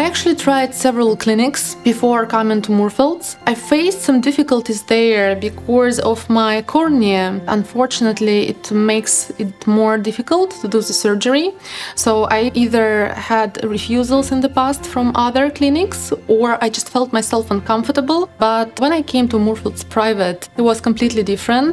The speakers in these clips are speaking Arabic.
actually tried several clinics before coming to Moorfields. I faced some difficulties there because of my cornea. Unfortunately, it makes it more difficult to do the surgery. So I either had refusals in the past from other clinics or I just felt myself uncomfortable. But when I came to Moorfields Private, it was completely different.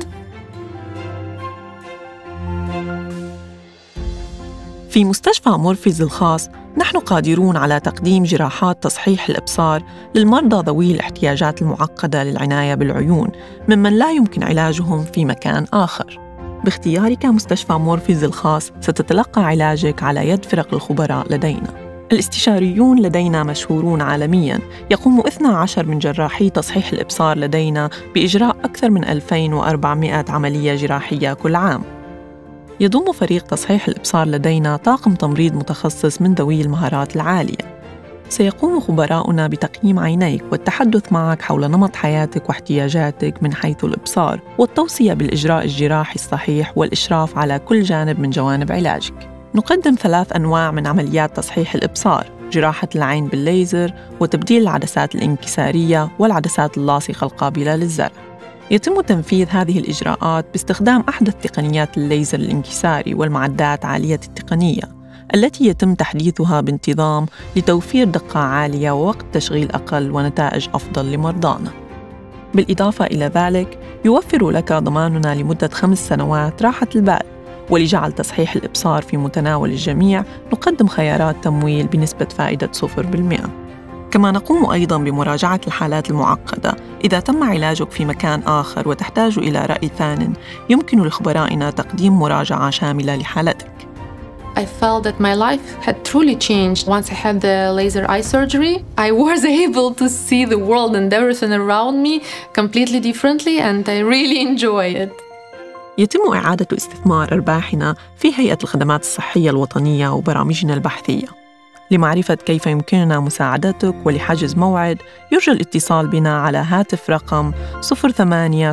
في مستشفى مورفيلدز الخاص نحن قادرون على تقديم جراحات تصحيح الإبصار للمرضى ذوي الاحتياجات المعقدة للعناية بالعيون ممن لا يمكن علاجهم في مكان آخر. باختيارك مستشفى مورفيلدز الخاص ستتلقى علاجك على يد فرق الخبراء لدينا. الاستشاريون لدينا مشهورون عالمياً، يقوم 12 من جراحي تصحيح الإبصار لدينا بإجراء أكثر من 2400 عملية جراحية كل عام. يضم فريق تصحيح الإبصار لدينا طاقم تمريض متخصص من ذوي المهارات العالية. سيقوم خبراؤنا بتقييم عينيك والتحدث معك حول نمط حياتك واحتياجاتك من حيث الإبصار والتوصية بالإجراء الجراحي الصحيح والإشراف على كل جانب من جوانب علاجك. نقدم 3 أنواع من عمليات تصحيح الإبصار: جراحة العين بالليزر وتبديل العدسات الانكسارية والعدسات اللاصقة القابلة للزرع. يتم تنفيذ هذه الإجراءات باستخدام أحدث تقنيات الليزر الانكساري والمعدات عالية التقنية التي يتم تحديثها بانتظام لتوفير دقة عالية ووقت تشغيل أقل ونتائج أفضل لمرضانا. بالإضافة إلى ذلك، يوفر لك ضماننا لمدة 5 سنوات راحة البال. ولجعل تصحيح الإبصار في متناول الجميع، نقدم خيارات تمويل بنسبة فائدة 0%. كما نقوم أيضاً بمراجعة الحالات المعقدة. إذا تم علاجك في مكان آخر وتحتاج إلى رأي ثان، يمكن لخبرائنا تقديم مراجعة شاملة لحالتك. I felt that my life had truly changed once I had the laser eye surgery. I was able to see the world and everything around me completely differently, and I really enjoy it. يتم إعادة استثمار أرباحنا في هيئة الخدمات الصحية الوطنية وبرامجنا البحثية. لمعرفة كيف يمكننا مساعدتك ولحجز موعد، يرجى الاتصال بنا على هاتف رقم 0800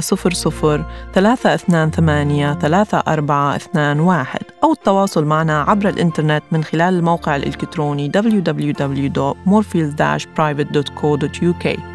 328 3421 أو التواصل معنا عبر الإنترنت من خلال الموقع الإلكتروني www.moorfields-private.co.uk.